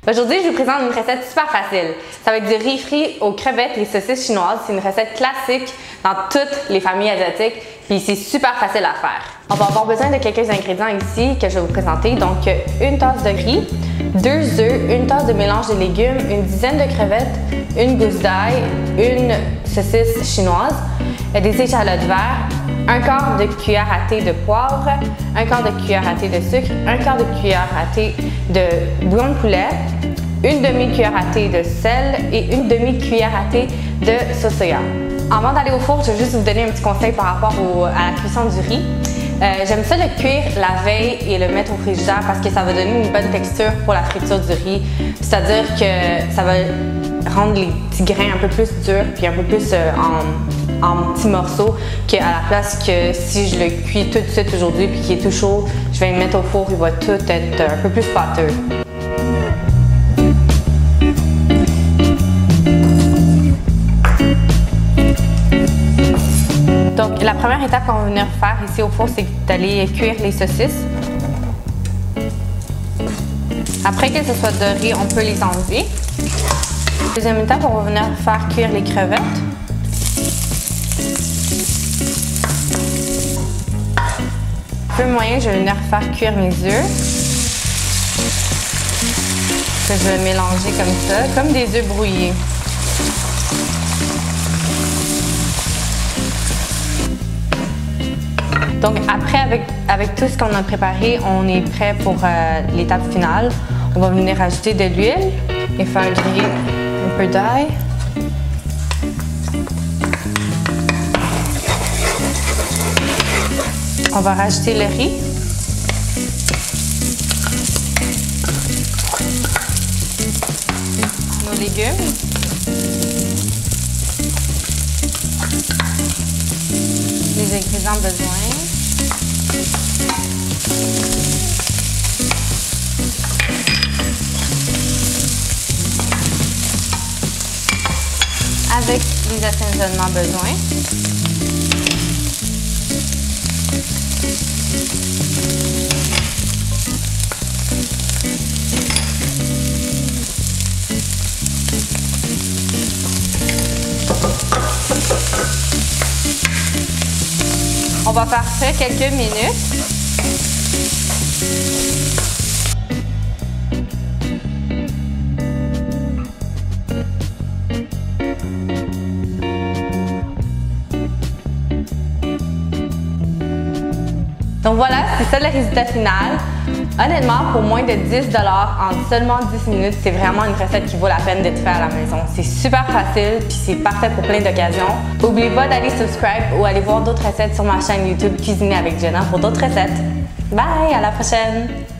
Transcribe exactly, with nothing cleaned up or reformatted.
Aujourd'hui, je vous présente une recette super facile. Ça va être du riz frit aux crevettes et saucisses chinoises. C'est une recette classique dans toutes les familles asiatiques, puis c'est super facile à faire. On va avoir besoin de quelques ingrédients ici que je vais vous présenter. Donc, une tasse de riz, deux œufs, une tasse de mélange de légumes, une dizaine de crevettes, une gousse d'ail, une saucisse chinoise, des échalotes vertes, un quart de cuillère à thé de poivre, un quart de cuillère à thé de sucre, un quart de cuillère à thé de bouillon de poulet, une demi-cuillère à thé de sel et une demi-cuillère à thé de sauce soya. Avant d'aller au four, je vais juste vous donner un petit conseil par rapport au, à la cuisson du riz. Euh, J'aime ça le cuire la veille et le mettre au frigidaire parce que ça va donner une bonne texture pour la friture du riz. C'est-à-dire que ça va rendre les petits grains un peu plus durs puis un peu plus euh, en, en petits morceaux qu'à la place que si je le cuis tout de suite aujourd'hui puis qu'il est tout chaud, je vais le mettre au four, il va tout être un peu plus pâteux. Donc, la première étape qu'on va venir faire ici au four, c'est d'aller cuire les saucisses. Après que ce soit doré, on peut les enlever. Deuxième étape, on va venir faire cuire les crevettes. Feu moyen, je vais venir faire cuire mes œufs. Que je vais mélanger comme ça, comme des œufs brouillés. Donc après, avec, avec tout ce qu'on a préparé, on est prêt pour euh, l'étape finale. On va venir ajouter de l'huile et faire griller un peu d'ail. On va rajouter le riz. Nos légumes. Les ingrédients besoin. Avec les assaisonnements besoin. On va faire ça quelques minutes. Donc voilà, c'est ça le résultat final. Honnêtement, pour moins de dix dollars en seulement dix minutes, c'est vraiment une recette qui vaut la peine d'être faite à la maison. C'est super facile puis c'est parfait pour plein d'occasions. N'oubliez pas d'aller subscribe ou aller voir d'autres recettes sur ma chaîne YouTube Cuisiner avec Jenna pour d'autres recettes. Bye, à la prochaine!